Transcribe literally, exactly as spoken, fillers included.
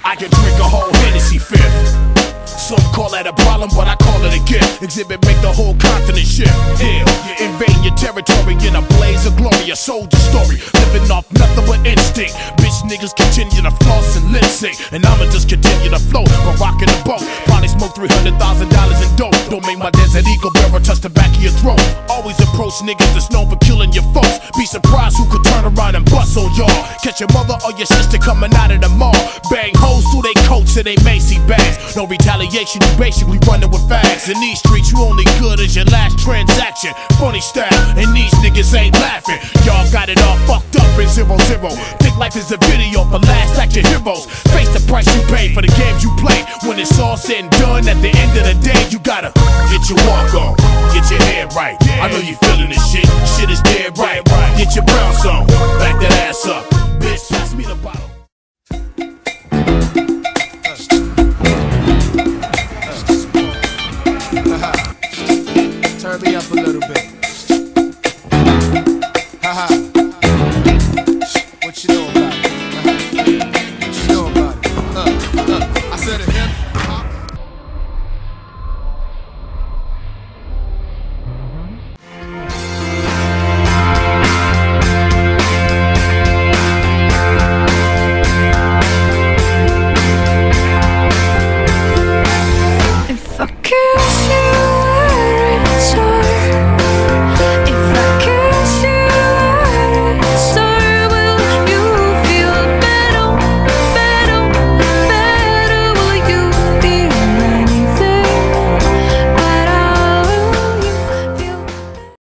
I can drink a whole Hennessy fifth. Some call that a problem, but I call it a gift. Exhibit make the whole continent shift. Yeah, you invading your territory in a blaze of glory. A soldier story, living off nothing but instinct. Bitch niggas continue to floss and lip sync, and I'ma just continue to float, but rocking the boat. Probably smoke three hundred thousand dollars in dope. Don't make my desert eagle barrel touch the back of your throat. Always approach niggas that's known for killing your folks. Be surprised who could turn around and bust on y'all. Catch your mother or your sister coming out of the mall. Bang hoes through they coats and they Macy bags. No retaliation, you basically running with fags. In these streets, you only good as your last transaction. Funny style, and these niggas ain't laughing. Y'all got it all fucked up in zero zero. Think life is a video for last action heroes. Face the price you pay for the games you play. When it's all said and done, at the end of the day, you gotta get your walk on, get your head right. I know you feeling this shit, shit is dead right. Get your bounce on, back that ass up. Bitch, pass me the bottle. Turn me up a little bit.